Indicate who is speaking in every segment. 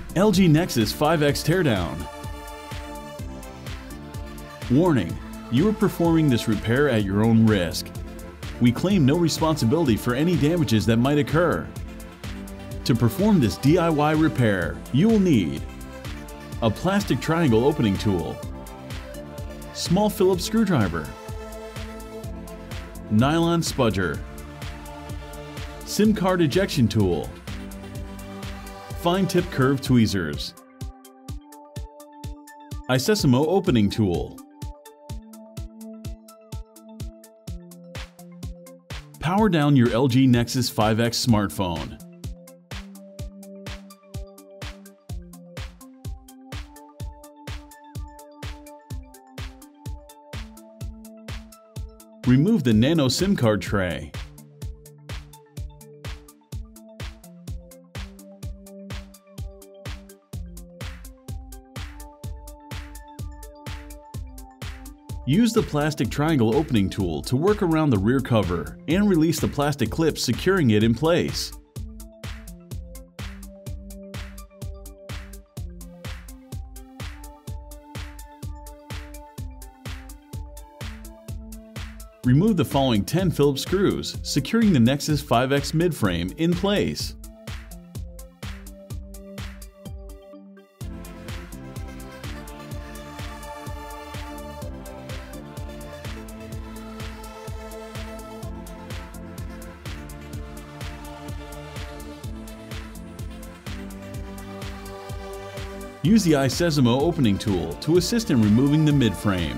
Speaker 1: LG Nexus 5X teardown. Warning: you are performing this repair at your own risk. We claim no responsibility for any damages that might occur. To perform this DIY repair, you will need a plastic triangle opening tool, small Phillips screwdriver, nylon spudger, SIM card ejection tool, fine tip curved tweezers, Fixez opening tool, power down your LG Nexus 5X smartphone. Remove the nano SIM card tray. Use the plastic triangle opening tool to work around the rear cover and release the plastic clips securing it in place. Remove the following 10 Phillips screws, securing the Nexus 5X midframe in place. Use the Fixez opening tool to assist in removing the midframe.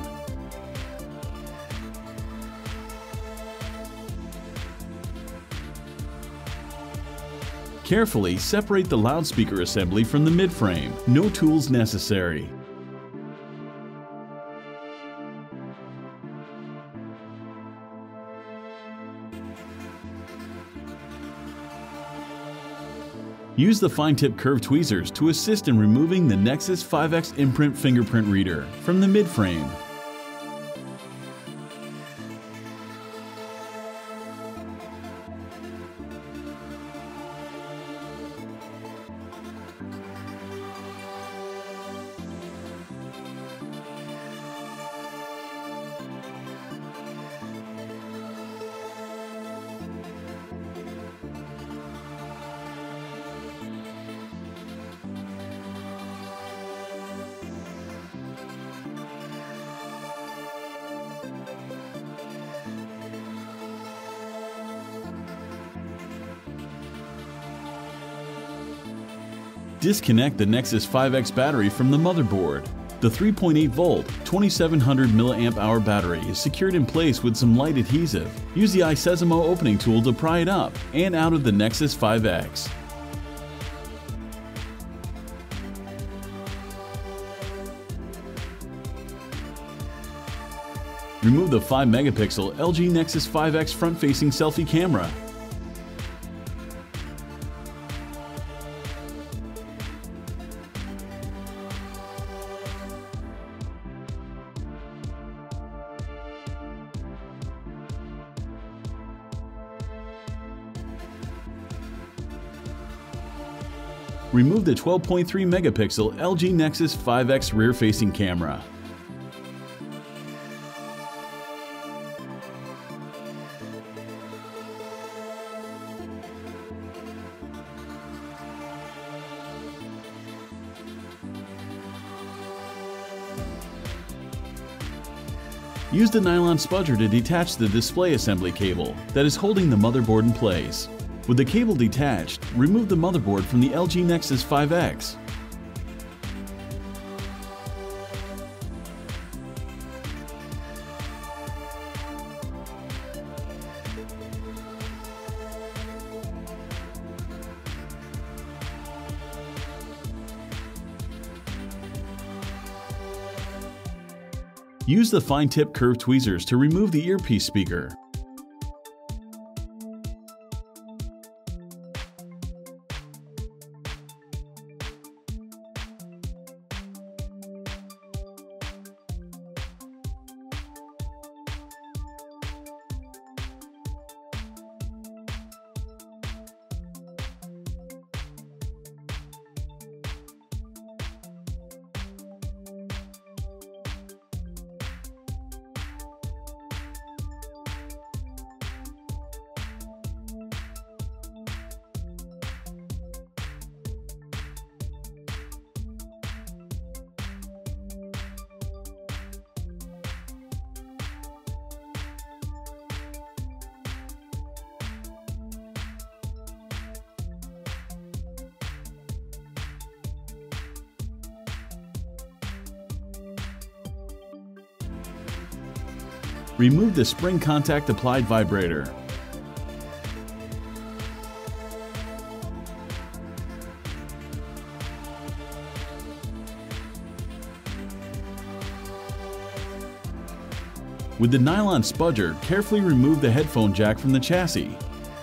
Speaker 1: Carefully separate the loudspeaker assembly from the midframe. No tools necessary. Use the fine tip curved tweezers to assist in removing the Nexus 5X imprint fingerprint reader from the midframe. Disconnect the Nexus 5X battery from the motherboard. The 3.8 volt, 2700 mAh battery is secured in place with some light adhesive. Use the Fixez opening tool to pry it up and out of the Nexus 5X. Remove the 5-megapixel LG Nexus 5X front-facing selfie camera. Remove the 12.3 megapixel LG Nexus 5X rear-facing camera. Use the nylon spudger to detach the display assembly cable that is holding the motherboard in place. With the cable detached, remove the motherboard from the LG Nexus 5X. Use the fine tip curved tweezers to remove the earpiece speaker. Remove the spring contact applied vibrator. With the nylon spudger, carefully remove the headphone jack from the chassis.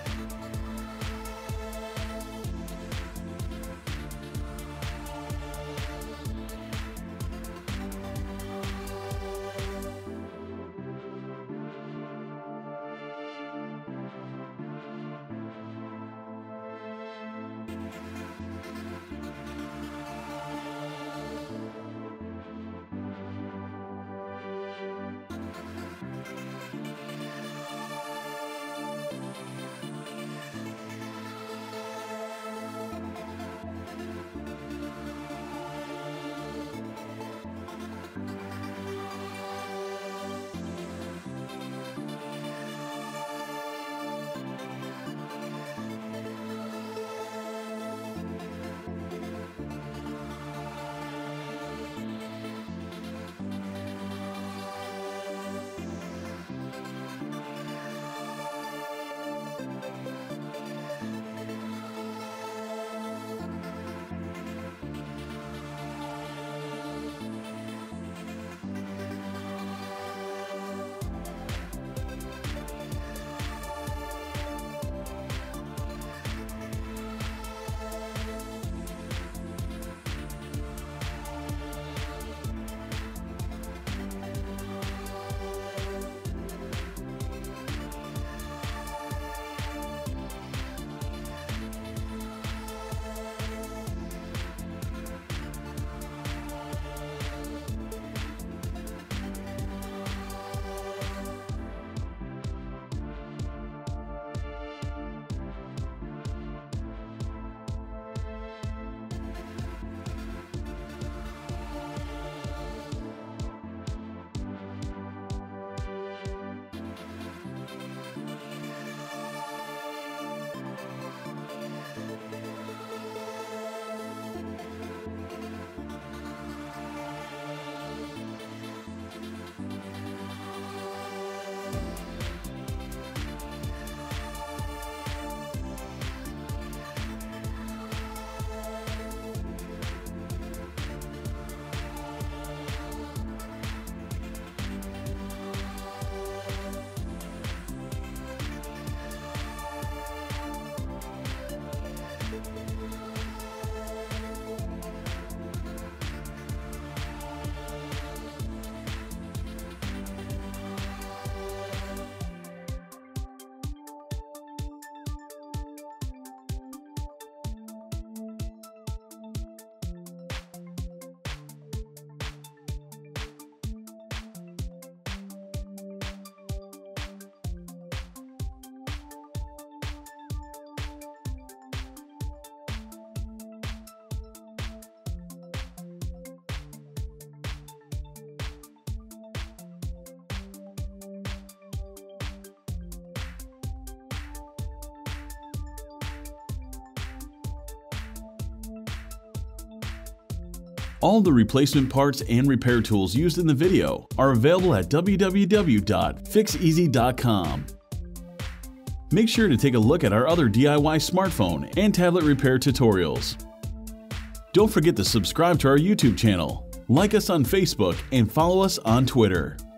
Speaker 1: All the replacement parts and repair tools used in the video are available at www.Fixez.com. Make sure to take a look at our other DIY smartphone and tablet repair tutorials. Don't forget to subscribe to our YouTube channel, like us on Facebook, and follow us on Twitter.